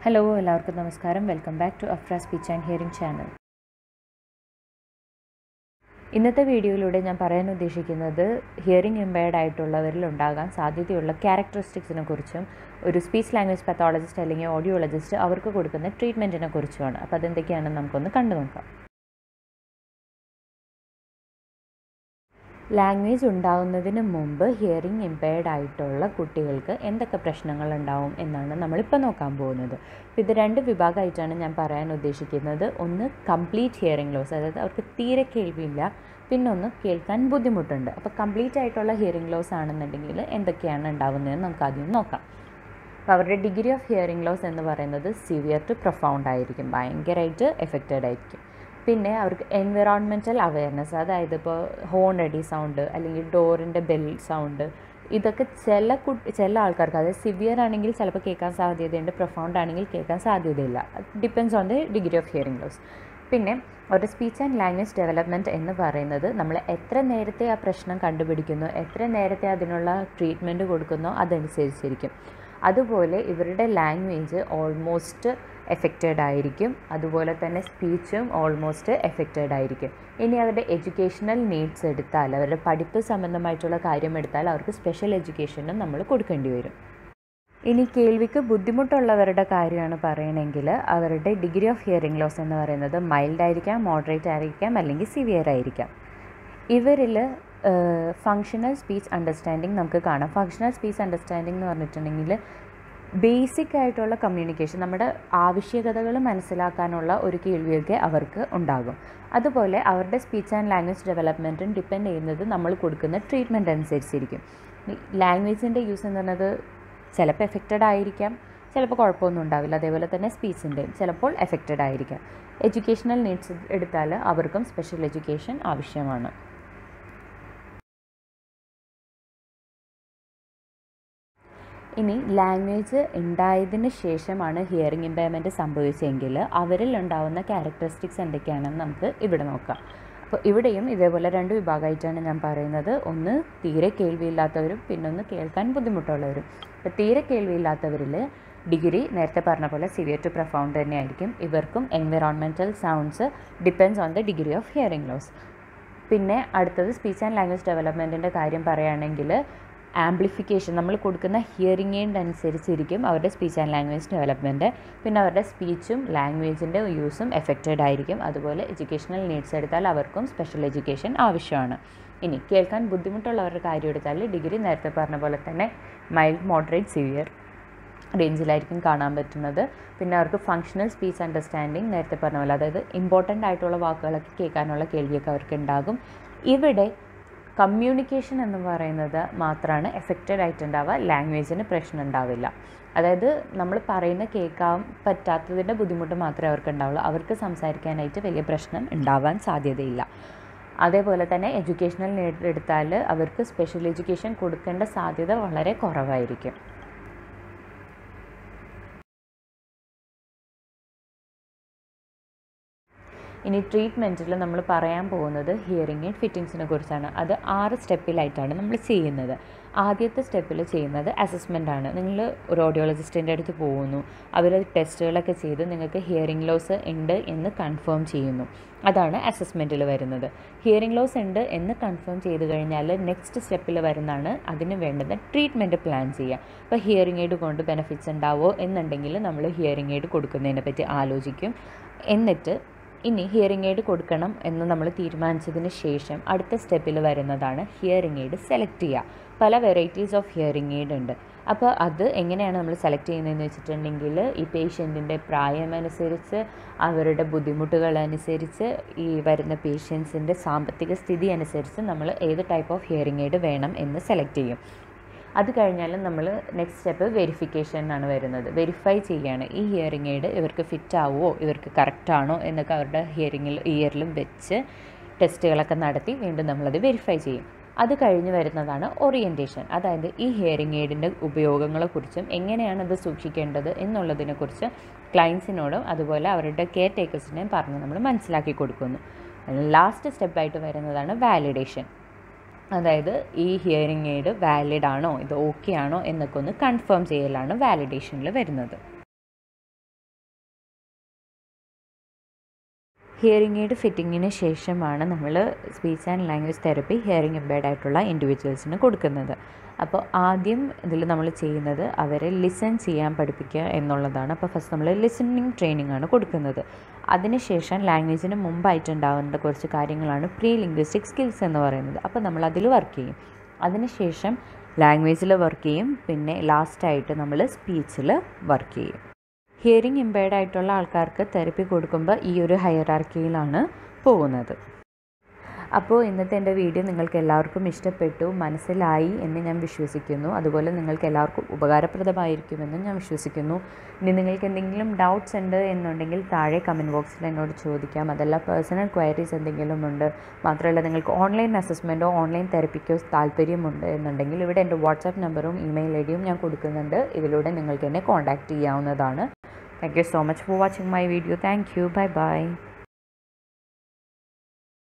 Hello എല്ലാവർക്കും നമസ്കാരം. Welcome back to Afra speech and hearing channel. ഇന്നത്തെ വീഡിയോയിലൂടെ ഞാൻ പറയാൻ ഉദ്ദേശിക്കുന്നത് ഹിയറിംഗ് ഇമ്പയർഡ് ആയിട്ടുള്ളവരിൽ ഉണ്ടാകാൻ സാധ്യതയുള്ള ക്യാരക്ടറിസ്റ്റിക്സിനെ കുറിച്ചും ഒരു സ്പീച്ച് ലാംഗ്വേജ് പത്തോളജിസ്റ്റ് അല്ലെങ്കിൽ ഓഡിയോളജിസ്റ്റ് അവർക്ക് കൊടുക്കുന്ന ട്രീറ്റ്മെൻറ്റിനെ കുറിച്ചുമാണ്. അപ്പോൾ അതെന്തൊക്കെയാണെന്ന് നമുക്കൊന്ന് കണ്ടു നോക്കാം. ലാംഗ്വേജ് ഉണ്ടാകുന്നതിന് മുമ്പ് ഹിയറിംഗ് ഇമ്പയർഡ് ആയിട്ടുള്ള കുട്ടികൾക്ക് എന്തൊക്കെ പ്രശ്നങ്ങളുണ്ടാവും എന്നാണ് നമ്മളിപ്പോൾ നോക്കാൻ പോകുന്നത്. ഇത് രണ്ട് വിഭാഗമായിട്ടാണ് ഞാൻ പറയാൻ ഉദ്ദേശിക്കുന്നത്. ഒന്ന് കംപ്ലീറ്റ് ഹിയറിംഗ് ലോസ്, അതായത് അവർക്ക് തീരെ കേൾവിയില്ല, പിന്നൊന്ന് കേൾക്കാൻ ബുദ്ധിമുട്ടുണ്ട്. അപ്പോൾ കംപ്ലീറ്റ് ആയിട്ടുള്ള ഹിയറിംഗ് ലോസ് ആണെന്നുണ്ടെങ്കിൽ എന്തൊക്കെയാണ് ഉണ്ടാകുന്നതെന്ന് നമുക്ക് ആദ്യം നോക്കാം. അപ്പോൾ അവരുടെ ഡിഗ്രി ഓഫ് ഹിയറിംഗ് ലോസ് എന്ന് പറയുന്നത് സിവിയർ ടു പ്രൊഫൗണ്ട് ആയിരിക്കും, ഭയങ്കരമായിട്ട് എഫക്റ്റഡ് ആയിരിക്കും. പിന്നെ അവർക്ക് എൻവിറോൺമെൻറ്റൽ അവെയർനെസ്, അതായത് ഇപ്പോൾ ഹോൺ അടി സൗണ്ട് അല്ലെങ്കിൽ ഡോറിൻ്റെ ബെൽ സൗണ്ട്, ഇതൊക്കെ ചില ആൾക്കാർക്ക്, അതായത് സിവിയർ ആണെങ്കിൽ ചിലപ്പോൾ കേൾക്കാൻ സാധ്യതയുണ്ട്, പ്രൊഫൗണ്ട് ആണെങ്കിൽ കേൾക്കാൻ സാധ്യതയില്ല. Depends on the degree of hearing loss. പിന്നെ ഒരു സ്പീച്ച് ആൻഡ് ലാംഗ്വേജ് ഡെവലപ്മെൻറ്റ് എന്ന് പറയുന്നത് നമ്മൾ എത്ര നേരത്തെ ആ പ്രശ്നം കണ്ടുപിടിക്കുന്നു, എത്ര നേരത്തെ അതിനുള്ള ട്രീറ്റ്മെൻറ്റ് കൊടുക്കുന്നോ അതനുസരിച്ചിരിക്കും. അതുപോലെ ഇവരുടെ ലാംഗ്വേജ് ഓൾമോസ്റ്റ് എഫക്റ്റഡ് ആയിരിക്കും, അതുപോലെ തന്നെ സ്പീച്ചും ഓൾമോസ്റ്റ് എഫക്റ്റഡ് ആയിരിക്കും. ഇനി അവരുടെ എഡ്യൂക്കേഷണൽ നീഡ്സ് എടുത്താൽ, അവരുടെ പഠിപ്പ് സംബന്ധമായിട്ടുള്ള കാര്യം എടുത്താൽ അവർക്ക് സ്പെഷ്യൽ എഡ്യൂക്കേഷനും നമ്മൾ കൊടുക്കേണ്ടി വരും. ഇനി കേൾവിക്ക് ബുദ്ധിമുട്ടുള്ളവരുടെ കാര്യമാണ് പറയണമെങ്കിൽ അവരുടെ ഡിഗ്രി ഓഫ് ഹിയറിംഗ് ലോസ് എന്ന് പറയുന്നത് മൈൽഡ് ആയിരിക്കാം, മോഡറേറ്റ് ആയിരിക്കാം, അല്ലെങ്കിൽ സിവിയർ ആയിരിക്കാം. ഇവരിൽ ഫങ്ഷണൽ സ്പീച്ച് അണ്ടർസ്റ്റാൻഡിങ് നമുക്ക് കാണാം. ഫങ്ഷണൽ സ്പീച്ച് അണ്ടർസ്റ്റാൻഡിങ് എന്ന് പറഞ്ഞിട്ടുണ്ടെങ്കിൽ ബേസിക് ആയിട്ടുള്ള കമ്മ്യൂണിക്കേഷൻ, നമ്മുടെ ആവശ്യകതകൾ മനസ്സിലാക്കാനുള്ള ഒരു കേൾവിയൊക്കെ അവർക്ക് ഉണ്ടാകും. അതുപോലെ അവരുടെ സ്പീച്ച് ആൻഡ് ലാംഗ്വേജ് ഡെവലപ്മെൻറ്റും ഡിപ്പെൻഡ് ചെയ്യുന്നത് നമ്മൾ കൊടുക്കുന്ന ട്രീറ്റ്മെൻറ്റ് അനുസരിച്ചിരിക്കും. ലാംഗ്വേജിൻ്റെ യൂസ് എന്ന് പറയുന്നത് ചിലപ്പോൾ എഫക്റ്റഡ് ആയിരിക്കാം, ചിലപ്പോൾ കുഴപ്പമൊന്നും ഉണ്ടാവില്ല. അതേപോലെ തന്നെ സ്പീച്ചിൻ്റെയും ചിലപ്പോൾ എഫക്റ്റഡ് ആയിരിക്കാം. എഡ്യൂക്കേഷണൽ നീഡ്സ് എടുത്താൽ അവർക്കും സ്പെഷ്യൽ എഡ്യൂക്കേഷൻ ആവശ്യമാണ്. ഇനി ലാംഗ്വേജ് ഉണ്ടായതിന് ശേഷമാണ് ഹിയറിംഗ് ഇമ്പയർമെൻറ്റ് സംഭവിച്ചെങ്കിൽ അവരിൽ ഉണ്ടാകുന്ന ക്യാരക്ടറിസ്റ്റിക്സ് എന്തൊക്കെയാണെന്ന് നമുക്ക് ഇവിടെ നോക്കാം. അപ്പോൾ ഇവിടെയും ഇതേപോലെ രണ്ട് വിഭാഗമായിട്ടാണ് ഞാൻ പറയുന്നത്. ഒന്ന് തീരെ കേൾവിയില്ലാത്തവരും, പിന്നൊന്ന് കേൾക്കാൻ ബുദ്ധിമുട്ടുള്ളവരും. അപ്പോൾ തീരെ കേൾവിയില്ലാത്തവരിൽ ഡിഗ്രി നേരത്തെ പറഞ്ഞ പോലെ സിവിയർ ടു പ്രൊഫൗണ്ട് തന്നെയായിരിക്കും. ഇവർക്കും environmental sounds depends on the degree of hearing loss. പിന്നെ അടുത്തത് സ്പീച്ച് ആൻഡ് ലാംഗ്വേജ് ഡെവലപ്മെൻറ്റിൻ്റെ കാര്യം പറയുകയാണെങ്കിൽ ആംപ്ലിഫിക്കേഷൻ, നമ്മൾ കൊടുക്കുന്ന ഹിയറിംഗ് എയ്ഡ് അനുസരിച്ചിരിക്കും അവരുടെ സ്പീച്ച് ആൻഡ് ലാംഗ്വേജ് ഡെവലപ്മെൻറ്റ്. പിന്നെ അവരുടെ സ്പീച്ചും ലാംഗ്വേജിൻ്റെ യൂസും എഫക്റ്റഡ് ആയിരിക്കും. അതുപോലെ എഡ്യൂക്കേഷണൽ നീഡ്സ് എടുത്താൽ അവർക്കും സ്പെഷ്യൽ എഡ്യൂക്കേഷൻ ആവശ്യമാണ്. ഇനി കേൾക്കാൻ ബുദ്ധിമുട്ടുള്ളവരുടെ കാര്യം എടുത്താൽ ഡിഗ്രി നേരത്തെ പറഞ്ഞ പോലെ തന്നെ മൈൽഡ്, മോഡറേറ്റ്, സിവിയർ റേഞ്ചിലായിരിക്കും കാണാൻ പറ്റുന്നത്. പിന്നെ അവർക്ക് ഫങ്ഷണൽ സ്പീച്ച് അണ്ടർസ്റ്റാൻഡിങ് നേരത്തെ പറഞ്ഞ പോലെ, അതായത് ഇമ്പോർട്ടൻ്റ് ആയിട്ടുള്ള വാക്കുകളൊക്കെ കേൾക്കാനുള്ള കേൾവിയൊക്കെ അവർക്ക് ഉണ്ടാകും. ഇവിടെ കമ്മ്യൂണിക്കേഷൻ എന്ന് പറയുന്നത് മാത്രമാണ് എഫക്റ്റഡ് ആയിട്ടുണ്ടാവുക, ലാംഗ്വേജിന് പ്രശ്നം ഉണ്ടാവില്ല. അതായത് നമ്മൾ പറയുന്ന കേൾക്കാൻ പറ്റാത്തതിൻ്റെ ബുദ്ധിമുട്ട് മാത്രമേ അവർക്ക് ഉണ്ടാവുള്ളൂ. അവർക്ക് സംസാരിക്കാനായിട്ട് വലിയ പ്രശ്നം ഉണ്ടാവാൻ സാധ്യതയില്ല. അതേപോലെ തന്നെ എഡ്യൂക്കേഷണൽ നീഡ് എടുത്താൽ അവർക്ക് സ്പെഷ്യൽ എഡ്യൂക്കേഷൻ കൊടുക്കേണ്ട സാധ്യത വളരെ കുറവായിരിക്കും. ഇനി ട്രീറ്റ്മെൻറ്റിൽ നമ്മൾ പറയാൻ പോകുന്നത് ഹിയറിംഗ് എയ്ഡ് ഫിറ്റിങ്സിനെ കുറിച്ചാണ്. അത് 6 സ്റ്റെപ്പിലായിട്ടാണ് നമ്മൾ ചെയ്യുന്നത്. ആദ്യത്തെ സ്റ്റെപ്പിൽ ചെയ്യുന്നത് അസസ്മെൻ്റാണ്. നിങ്ങൾ ഒരു ഓഡിയോളജിസ്റ്റിൻ്റെ അടുത്ത് പോകുന്നു, അവർ ടെസ്റ്റുകളൊക്കെ ചെയ്ത് നിങ്ങൾക്ക് ഹിയറിംഗ് ലോസ് ഉണ്ട് എന്ന് കൺഫേം ചെയ്യുന്നു. അതാണ് അസസ്മെൻറ്റിൽ വരുന്നത്. ഹിയറിംഗ് ലോസ് ഉണ്ട് എന്ന് കൺഫേം ചെയ്ത് കഴിഞ്ഞാൽ നെക്സ്റ്റ് സ്റ്റെപ്പിൽ വരുന്നതാണ് അതിന് വേണ്ടുന്ന ട്രീറ്റ്മെൻറ്റ് പ്ലാൻ ചെയ്യുക. അപ്പോൾ ഹിയറിംഗ് എയ്ഡ് കൊണ്ട് ബെനിഫിറ്റ്സ് ഉണ്ടാവുമോ എന്നുണ്ടെങ്കിൽ നമ്മൾ ഹിയറിംഗ് എയ്ഡ് കൊടുക്കുന്നതിനെ പറ്റി ആലോചിക്കും. എന്നിട്ട് ഇനി ഹിയറിംഗ് എയ്ഡ് കൊടുക്കണം എന്ന് നമ്മൾ തീരുമാനിച്ചതിന് ശേഷം അടുത്ത സ്റ്റെപ്പിൽ വരുന്നതാണ് ഹിയറിംഗ് എയ്ഡ് സെലക്ട് ചെയ്യുക. പല വെറൈറ്റീസ് ഓഫ് ഹിയറിംഗ് എയ്ഡ് ഉണ്ട്. അപ്പോൾ അത് എങ്ങനെയാണ് നമ്മൾ സെലക്ട് ചെയ്യുന്നതെന്ന് വെച്ചിട്ടുണ്ടെങ്കിൽ ഈ പേഷ്യൻറ്റിൻ്റെ പ്രായമനുസരിച്ച്, അവരുടെ ബുദ്ധിമുട്ടുകളനുസരിച്ച്, ഈ വരുന്ന പേഷ്യൻസിൻ്റെ സാമ്പത്തിക സ്ഥിതി അനുസരിച്ച് നമ്മൾ ഏത് ടൈപ്പ് ഓഫ് ഹിയറിംഗ് എയ്ഡ് വേണം എന്ന് സെലക്ട് ചെയ്യും. അത് കഴിഞ്ഞാൽ നമ്മൾ നെക്സ്റ്റ് സ്റ്റെപ്പ് വെരിഫിക്കേഷനാണ് വരുന്നത്. വെരിഫൈ ചെയ്യുകയാണ് ഈ ഹിയറിംഗ് എയ്ഡ് ഇവർക്ക് ഫിറ്റ് ആവുമോ, ഇവർക്ക് കറക്റ്റാണോ എന്നൊക്കെ അവരുടെ ഇയറിലും വെച്ച് ടെസ്റ്റുകളൊക്കെ നടത്തി വീണ്ടും നമ്മളത് വെരിഫൈ ചെയ്യും. അത് കഴിഞ്ഞ് വരുന്നതാണ് ഓറിയൻറ്റേഷൻ. അതായത് ഈ ഹിയറിംഗ് എയ്ഡിൻ്റെ ഉപയോഗങ്ങളെക്കുറിച്ചും എങ്ങനെയാണ് അത് സൂക്ഷിക്കേണ്ടത് എന്നുള്ളതിനെക്കുറിച്ച് ക്ലയൻസിനോടും അതുപോലെ അവരുടെ കെയർ ടേക്കേഴ്സിനെയും പറഞ്ഞ് നമ്മൾ മനസ്സിലാക്കി കൊടുക്കുന്നു. ലാസ്റ്റ് സ്റ്റെപ്പായിട്ട് വരുന്നതാണ് വാലിഡേഷൻ. അതായത് ഈ ഹിയറിംഗ് എയ്ഡ് വാലിഡ് ആണോ, ഇത് ഓക്കെ ആണോ എന്നൊക്കെ ഒന്ന് കൺഫേം ചെയ്യലാണ് വാലിഡേഷനിൽ വരുന്നത്. ഹിയറിംഗ് എയ്ഡ് ഫിറ്റിങ്ങിന് ശേഷമാണ് നമ്മൾ speech and language therapy hearing impaired ആയിട്ടുള്ള ഇൻഡിവിജ്വൽസിന് കൊടുക്കുന്നത്. അപ്പോൾ ആദ്യം ഇതിൽ നമ്മൾ ചെയ്യുന്നത് അവരെ ലിസൺ ചെയ്യാൻ പഠിപ്പിക്കുക എന്നുള്ളതാണ്. അപ്പോൾ ഫസ്റ്റ് നമ്മൾ ലിസണിങ് ട്രെയിനിങ് ആണ് കൊടുക്കുന്നത്. അതിനുശേഷം ലാംഗ്വേജിന് മുമ്പായിട്ടുണ്ടാകുന്ന കുറച്ച് കാര്യങ്ങളാണ് പ്രീ ലിംഗ്വിസ്റ്റിക് സ്കിൽസ് എന്ന് പറയുന്നത്. അപ്പോൾ നമ്മൾ അതിൽ വർക്ക് ചെയ്യും. അതിനുശേഷം ലാംഗ്വേജിൽ വർക്ക് ചെയ്യും. പിന്നെ ലാസ്റ്റായിട്ട് നമ്മൾ സ്പീച്ചിൽ വർക്ക് ചെയ്യും. ഹിയറിംഗ് ഇമ്പയർഡ് ആയിട്ടുള്ള ആൾക്കാർക്ക് തെറപ്പി കൊടുക്കുമ്പോൾ ഈ ഒരു ഹൈറാർക്കിയിലാണ് പോകുന്നത്. അപ്പോൾ ഇന്നത്തെ എൻ്റെ വീഡിയോ നിങ്ങൾക്ക് എല്ലാവർക്കും ഇഷ്ടപ്പെട്ടു, മനസ്സിലായി എന്ന് ഞാൻ വിശ്വസിക്കുന്നു. അതുപോലെ നിങ്ങൾക്ക് എല്ലാവർക്കും ഉപകാരപ്രദമായിരിക്കുമെന്ന് ഞാൻ വിശ്വസിക്കുന്നു. ഇനി നിങ്ങൾക്ക് എന്തെങ്കിലും ഡൗട്ട്സ് ഉണ്ട് എന്നുണ്ടെങ്കിൽ താഴെ കമൻറ്റ് ബോക്സിൽ എന്നോട് ചോദിക്കാം. അതല്ല പേഴ്സണൽ ക്വയറീസ് എന്തെങ്കിലും ഉണ്ട്, മാത്രമല്ല നിങ്ങൾക്ക് ഓൺലൈൻ അസസ്മെൻറ്റോ ഓൺലൈൻ തെറപ്പിക്കോ താല്പര്യമുണ്ട് എന്നുണ്ടെങ്കിൽ ഇവിടെ എൻ്റെ വാട്സാപ്പ് നമ്പറും ഇമെയിൽ ഐ ഡിയും ഞാൻ കൊടുക്കുന്നുണ്ട്. ഇതിലൂടെ നിങ്ങൾക്ക് എന്നെ കോൺടാക്റ്റ് ചെയ്യാവുന്നതാണ്. Thank you so much for watching my video. Thank you. Bye bye.